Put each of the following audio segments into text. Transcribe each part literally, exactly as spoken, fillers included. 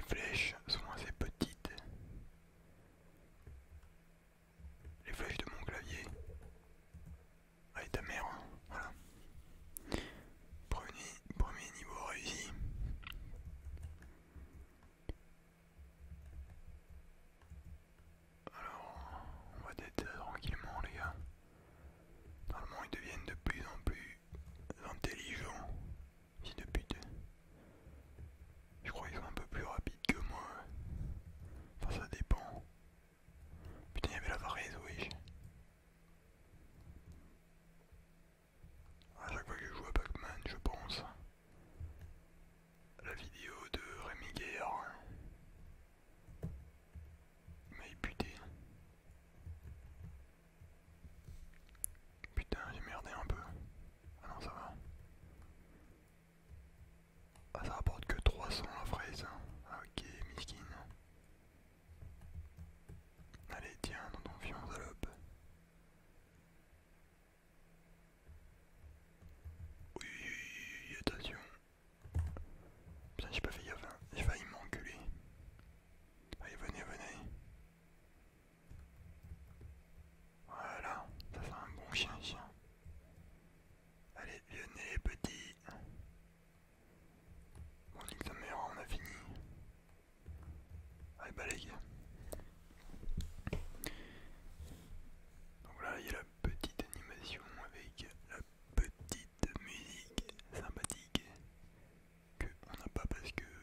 flèches sont assez petites. Les flèches de mon clavier. Ah, et ta mère, hein. Voilà. Premier, premier niveau réussi. Alors, on va tester ça tranquillement, les gars. Normalement, ils deviennent de plus en plus intelligents. Fils de pute. Je crois qu'ils sont un peu plus rapides que moi. Enfin, ça dépend. Putain, il y avait la varese, wesh. À chaque fois que je joue à Pac-Man, je pense à la vidéo de Rémi Guerre. Il m'a éputé. Putain, j'ai merdé un peu. Ah non, ça va. Ah, ça rapporte que trois cents la fraise. Ah, ok, miskin. Allez, tiens, dans ton fion, salope. Oui, oui, oui, attention. Putain, j'ai pas fait gaffe, hein. J'ai failli m'enculer. Allez, venez, venez. Voilà, ça c'est un bon chien, chien. Allez, venez les petits. Bon, nique sa mère, on a fini. Allez, balaye. Donc là, il y a la petite animation avec la petite musique sympathique que on n'a pas parce que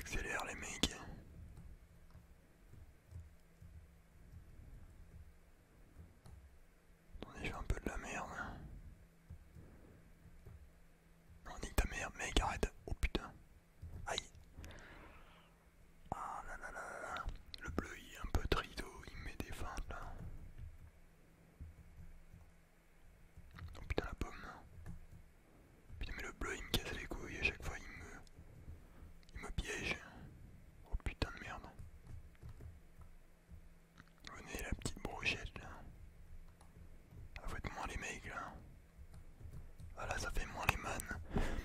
accélère les mecs. Attendez, je fais un peu de la merde. Non, nique ta mère, mec, arrête. Oh putain. Aïe. Ah là là là là là. Le bleu il est un peu trito, il met des feintes là. Oh putain la pomme. Putain mais le bleu il me casse les couilles, à chaque fois il me... Il me piège. Oh putain de merde. Venez la petite brochette là. Ah, faites moins les mecs là. Voilà, ça fait moins les man.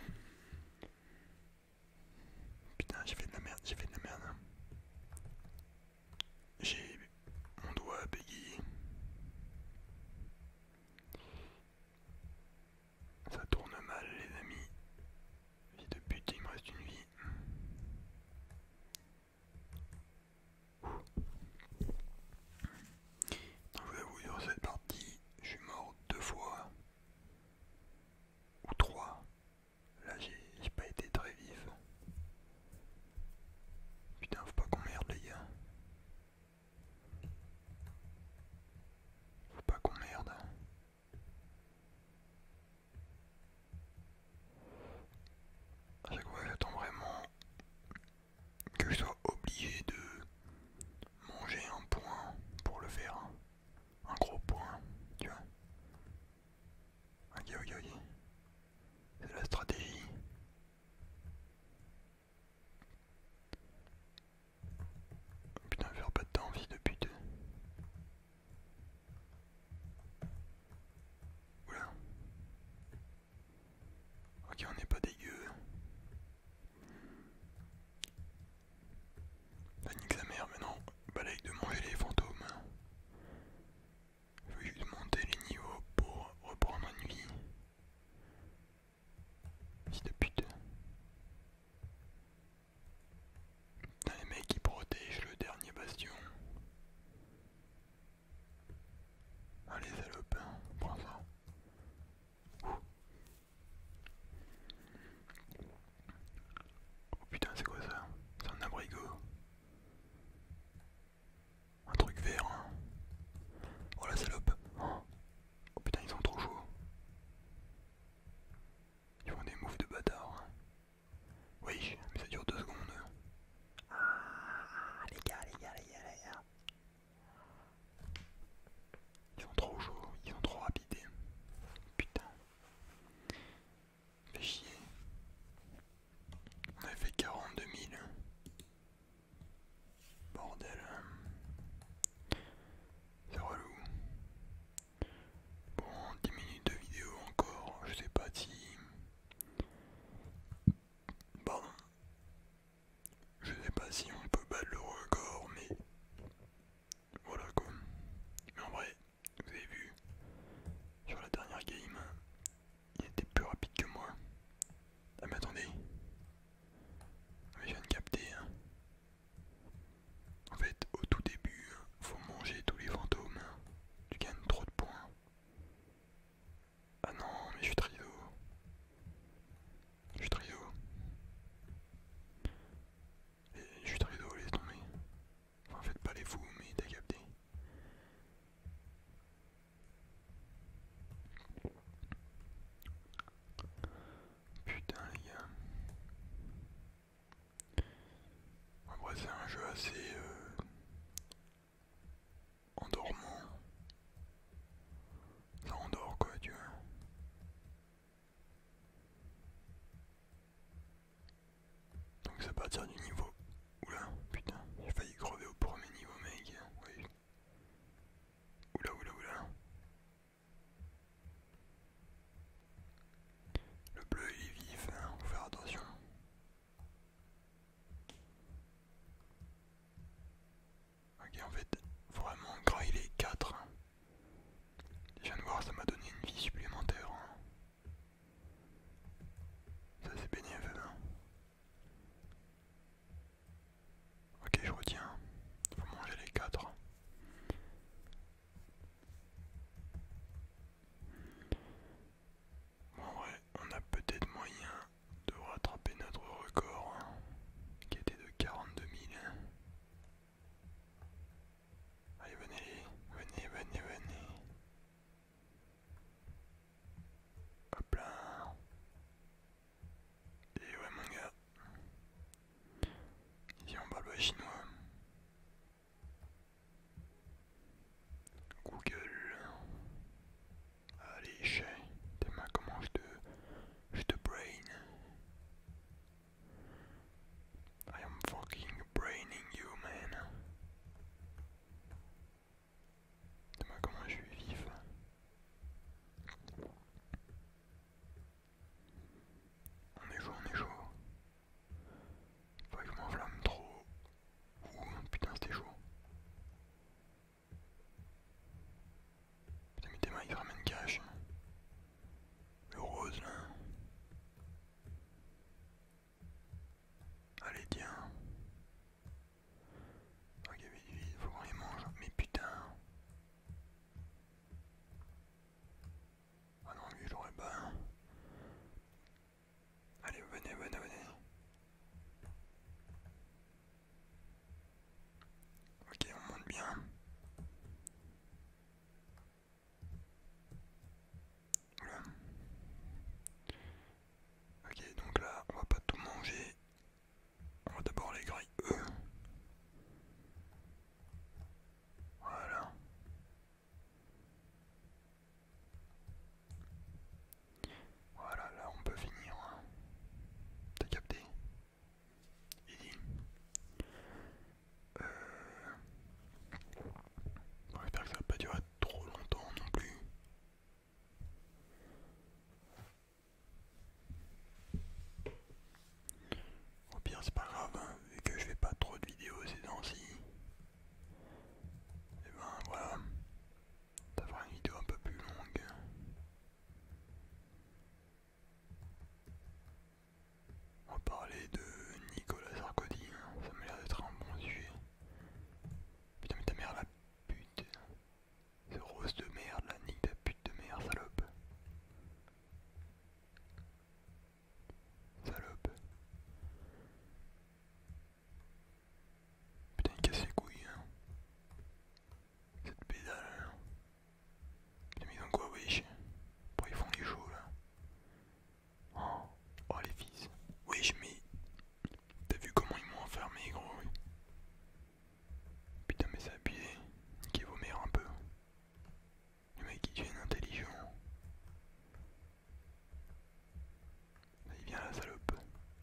Putain, j'ai fait de la merde, j'ai fait de la merde. J'ai mon doigt bégayé. Ça tourne mal les amis. Vie de pute, il me reste une vie. Donc je vous avoue, sur cette partie, je suis mort deux fois. Ou trois. Là j'ai pas été très vif. Putain, faut pas qu'on merde les gars. Faut pas qu'on merde. À chaque fois j'attends vraiment que je sois obligé de manger un point pour le faire. Un gros point, tu vois. Ok, ok, ok. C'est la stratégie. Putain, faire pas de temps, fils de pute. Oula. Ok, on n'est pas dégueu. Bah nique sa mère, maintenant, balaye de manger les fantômes. Il faut juste monter les niveaux pour reprendre une vie. Fils de pute. Putain, les mecs qui protègent le dernier bastion. Allez salope, prends ça. Ouh. Oh putain, c'est quoi ça? C'est un abrigo. Un truc vert. Hein. Oh la salope. Oh putain, ils sont trop chauds. Ils font des moves de bâtard. Oui, mais ça dure deux secondes. Ah, les gars, les gars, les gars, les gars. Ils sont trop chauds, ils sont trop rapides. Putain. Fait chier. On avait fait quarante-deux mille. Bordel. C'est relou. Bon, dix minutes de vidéo encore. Je sais pas si... Pardon. Je sais pas si on peut battre le record, mais... Voilà quoi. Mais en vrai, vous avez vu, sur la dernière game, il était plus rapide que moi. Ah mais attendez. Mais je viens de capter. Hein. En fait, au tout début, faut manger tous les fantômes. Tu gagnes trop de points. Ah non, mais je suis trio. Je suis trio. Et je suis trio, laisse tomber. Enfin, faites pas les fous, mais t'as capté. Putain, les gars. En vrai, c'est un jeu assez euh, endormant. Ça endort quoi, tu vois. Donc c'est à partir du niveau. Oula, putain, j'ai failli crever au premier niveau, mec. Oui. Oula, oula, oula. Le bleu il est vif, hein, faut faire attention. Ok, en fait, faut vraiment grailler les quatre. Je viens de voir, ça m'a donné une vie supplémentaire. Hein. Ça c'est bénéfique. Hein. Ok, je retiens. Faut manger les quatre. Bon, en vrai, on a peut-être moyen de rattraper notre record, hein, qui était de chinois. Google. Allez, chat. Tes mains, comment je te... Je te brain. I am fucking braining you, man. Tes mains, comment je suis vif. On est chaud, on est chaud. Faut pas que je m'enflamme trop. Ouh, putain, c'était chaud. Putain, mais tes mains, ils ramènent cash. Le rose, là. Allez, tiens. Ok, vite, vite, faut qu'on les mange. Mais putain. Ah non, lui, je l'aurais pas. Allez, venez, venez, venez. Ok, on monte bien. Oula. Ok, donc là, on va pas tout manger. On va d'abord les griller eux. Voilà. Voilà, là on peut finir. Hein. T'as capté? Easy. Euh... Bon, j'espère que ça va pas durer trop longtemps non plus. Au pire, c'est pas grave, hein, vu que je fais pas trop de vidéos ces temps-ci. Et ben voilà, ça fera une vidéo un peu plus longue. On va parler de Nicolas Sarkozy, hein. Ça m'a l'air d'être un bon sujet. Putain, mais ta mère la pute. Ce rose de merde, la nique ta pute de merde, salope. Salope. Putain, il casse les couilles, hein. Cette pédale, hein. Putain, mais ils ont quoi, wesh? Pourquoi ils font les shows, là? Oh, oh les fils. Wesh, mais t'as vu comment ils m'ont enfermé, gros? Putain, mais c'est abusé. Niquez vos mères un peu. Les mecs qui deviennent intelligents. Allez, viens la salope.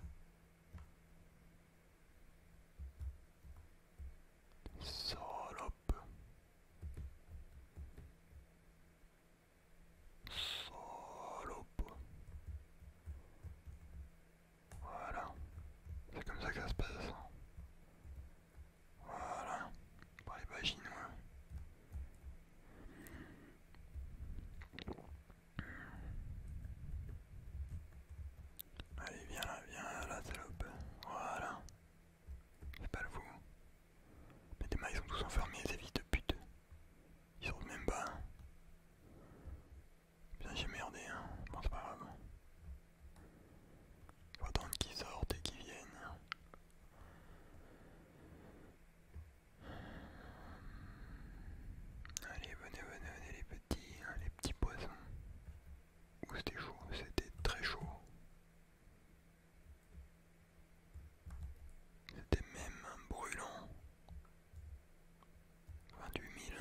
Salope. Salope. Voilà. C'est comme ça que ça se passe. Voilà. Par les bas chinois. Allez, viens là, viens là, la salope. Voilà. C'est pas le fou. Mais tes mains, ils sont tous enfermés, ces fils de pute. Ils sortent même pas. Bien, j'ai merdé, hein. Bon, c'est pas grave. Faut attendre qu'ils sortent et qu'ils viennent. Allez, venez, venez, venez les petits, hein, les petits poissons. Ouh, c'était chaud, c'était très chaud. C'était même brûlant. vingt-huit mille.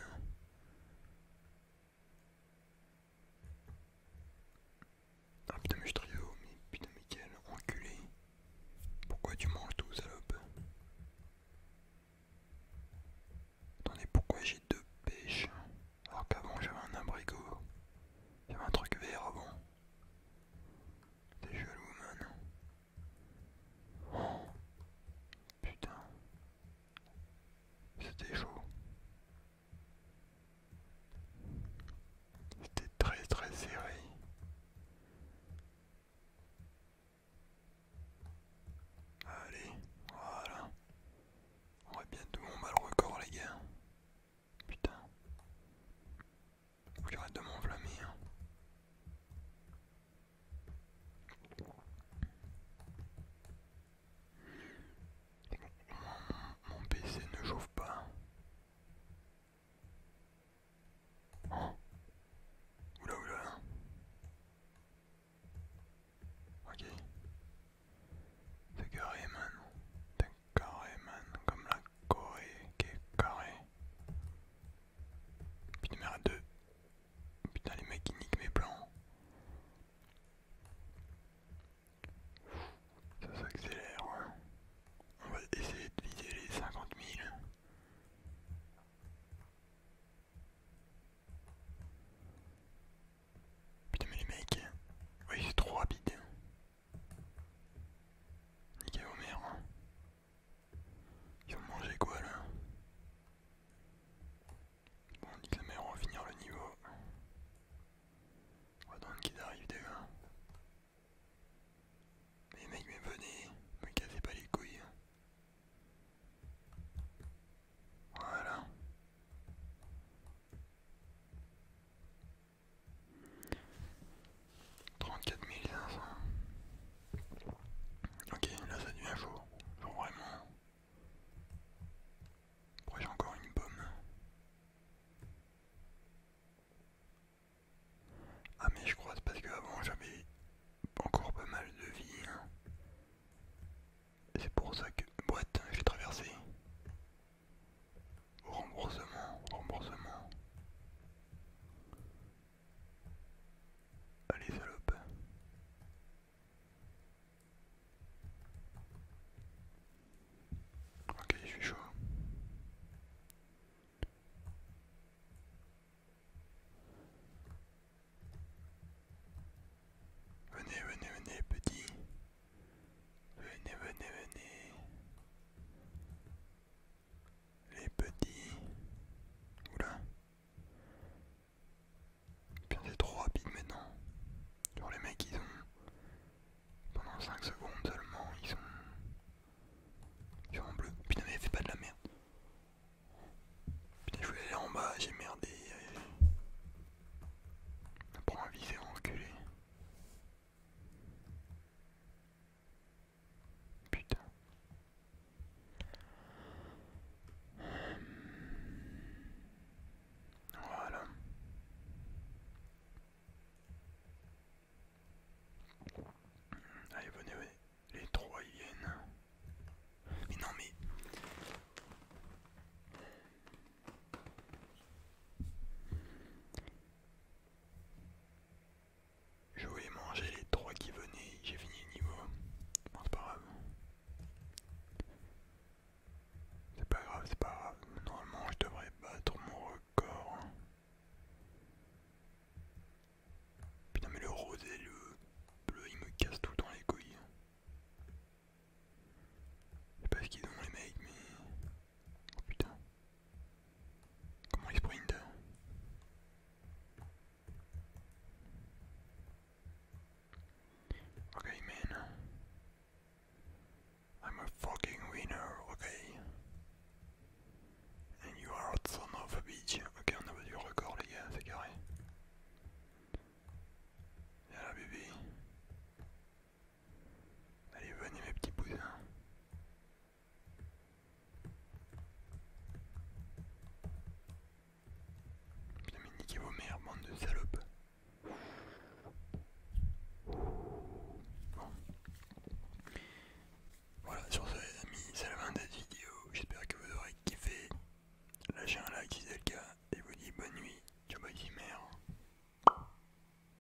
Ah putain, mais je trio, mais putain, mais quel enculé. Pourquoi tu manges tout, salope? Attendez, pourquoi j'ai deux pêches alors qu'avant j'avais un abricot? J'avais un truc vert avant. C'est chelou, man. Oh, putain. C'était chaud.